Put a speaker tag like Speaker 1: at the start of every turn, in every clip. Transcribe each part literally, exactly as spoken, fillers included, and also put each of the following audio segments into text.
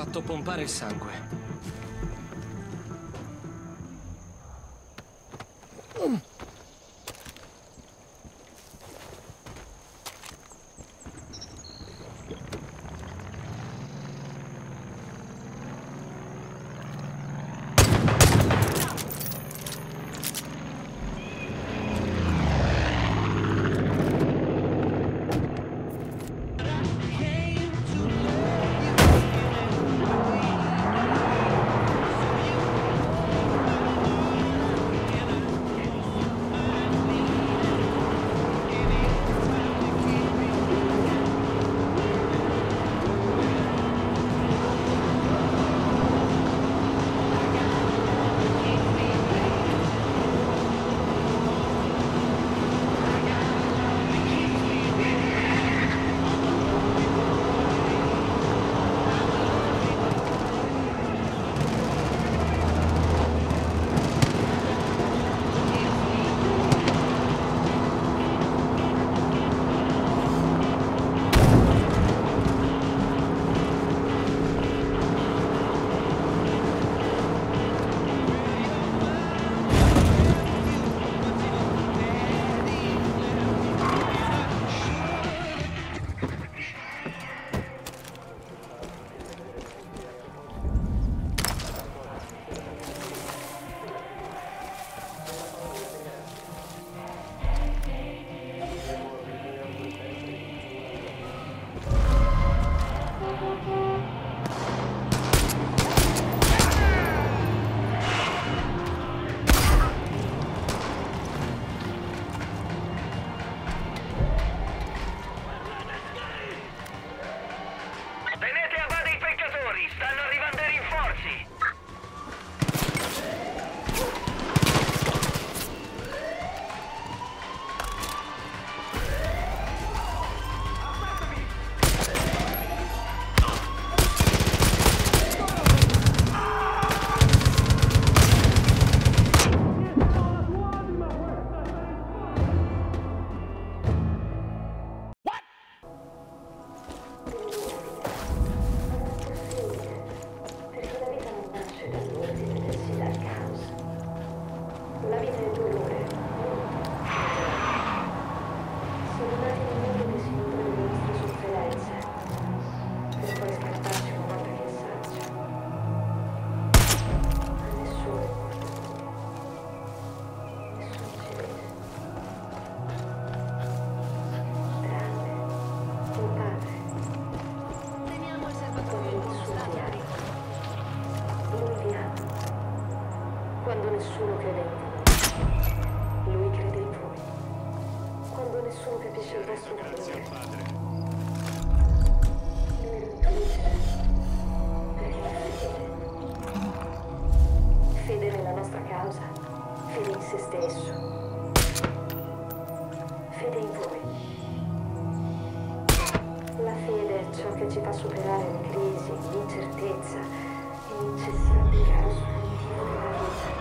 Speaker 1: fatto pompare il sangue.
Speaker 2: Quando nessuno crede in voi, lui crede in voi. Quando nessuno capisce il vostro valore, lui lo utilizza. Perché è fede. Fede nella nostra causa, fede in se stesso, fede in voi. La fede è ciò che ci fa superare le crisi, l'incertezza e l'incessante caos punitivo della vita.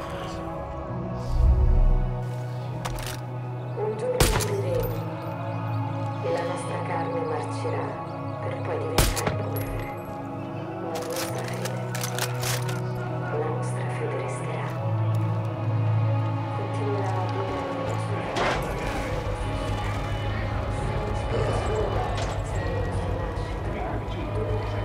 Speaker 2: Un giorno moriremo e la nostra carne marcerà per poi diventare polvere. Ma la nostra fede, la nostra fede resterà. Continuerà a vivere nel nostro cuore. L'ispirazione sarà la nostra nascita.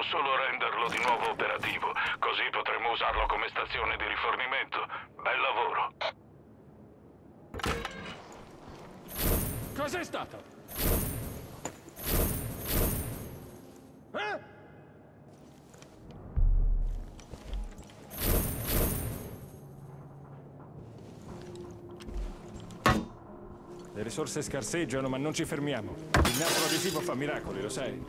Speaker 1: solo renderlo di nuovo operativo, così potremo usarlo come stazione di rifornimento. Bel lavoro.
Speaker 3: Cos'è stato? Eh? Le risorse scarseggiano, ma non ci fermiamo. Il nastro adesivo fa miracoli, lo sai?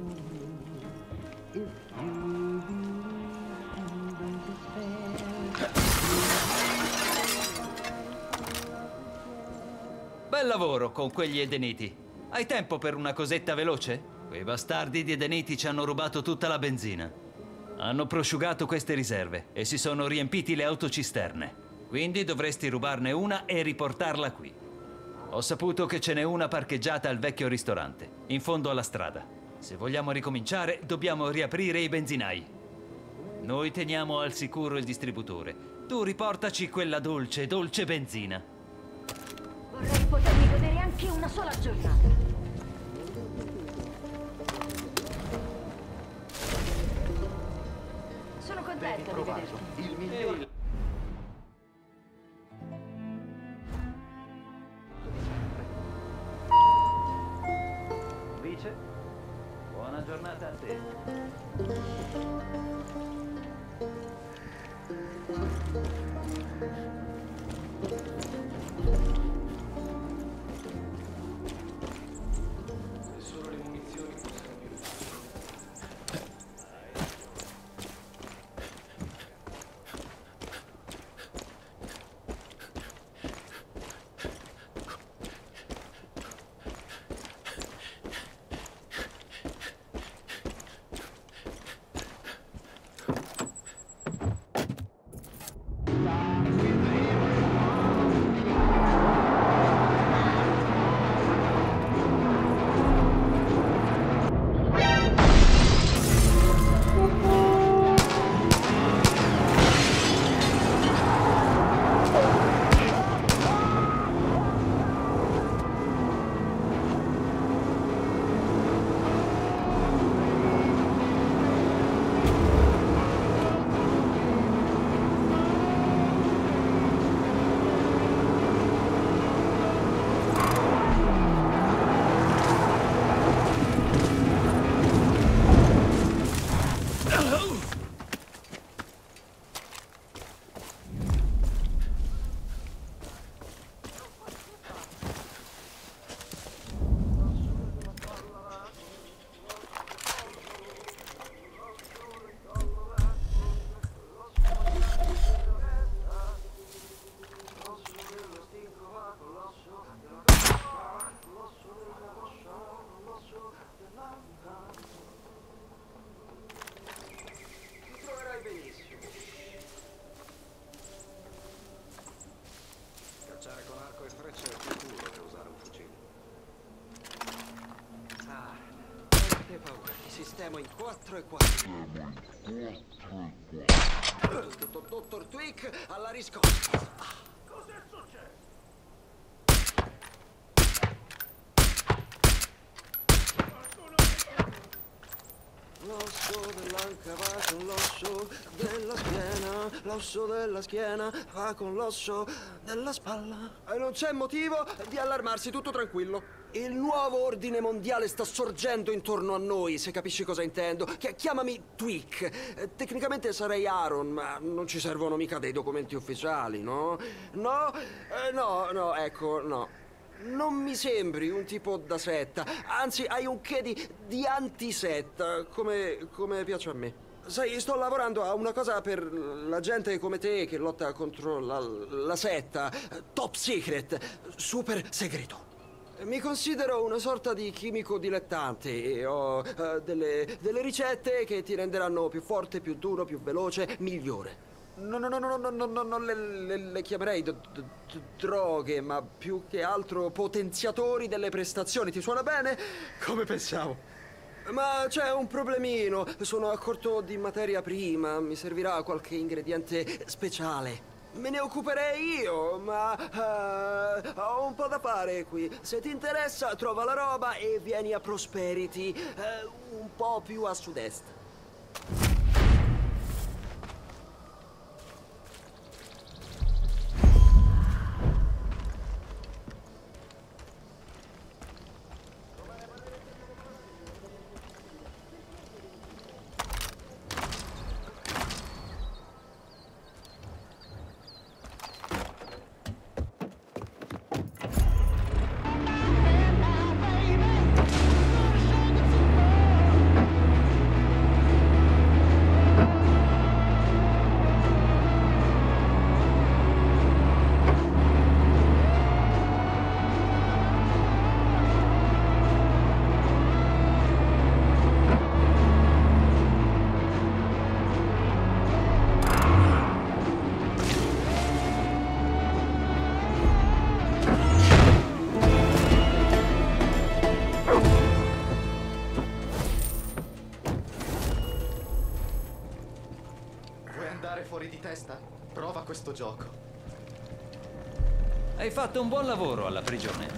Speaker 4: Bel lavoro con quegli edeniti. Hai tempo per una cosetta veloce? Quei bastardi di edeniti ci hanno rubato tutta la benzina. Hanno prosciugato queste riserve e si sono riempiti le autocisterne. Quindi dovresti rubarne una e riportarla qui. Ho saputo che ce n'è una parcheggiata al vecchio ristorante, in fondo alla strada. Se vogliamo ricominciare, dobbiamo riaprire i benzinai. Noi teniamo al sicuro il distributore. Tu riportaci quella dolce, dolce benzina.
Speaker 5: Vorrei potermi godere anche una sola giornata. Sono contenta di vederti.
Speaker 6: Il miglior...
Speaker 4: Vice, buona giornata a te.
Speaker 6: Solo le munizioni possono più. Sistema in quattro e quattro. Dottor Tweak alla riscossa. Cos'è successo? L'osso dell'anca va con l'osso della schiena, l'osso della schiena va con l'osso della spalla. E non c'è motivo di allarmarsi, tutto tranquillo. Il nuovo ordine mondiale sta sorgendo intorno a noi, se capisci cosa intendo. Chi- chiamami Tweak. Eh, tecnicamente sarei Aaron, ma non ci servono mica dei documenti ufficiali, no? No? Eh, no, no, ecco, no. Non mi sembri un tipo da setta, anzi hai un che di, di antisetta, come, come piace a me. Sai, sto lavorando a una cosa per la gente come te che lotta contro la, la setta, top secret, super segreto. Mi considero una sorta di chimico dilettante e ho uh, delle, delle ricette che ti renderanno più forte, più duro, più veloce, migliore. No, no, no, no, no, no, no, non le, le, le chiamerei d- d- d- droghe, ma più che altro potenziatori delle prestazioni. Ti suona bene? Come pensavo. Ma c'è un problemino. Sono a corto di materia prima. Mi servirà qualche ingrediente speciale. Me ne occuperei io, ma uh, ho un po' da fare qui. Se ti interessa, trova la roba e vieni a Prosperity, uh, un po' più a sud-est.
Speaker 7: Fuori di testa? Prova questo gioco.
Speaker 4: Hai fatto un buon lavoro alla prigione.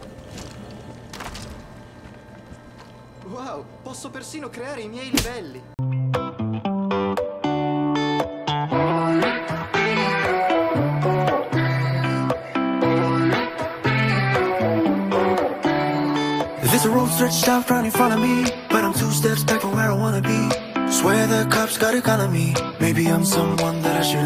Speaker 7: Wow, posso persino creare i miei livelli.
Speaker 8: There's a road stretched out right in front of me, but I'm two steps back from where I wanna be. Swear the cops got a gun on me. Maybe I'm someone that I should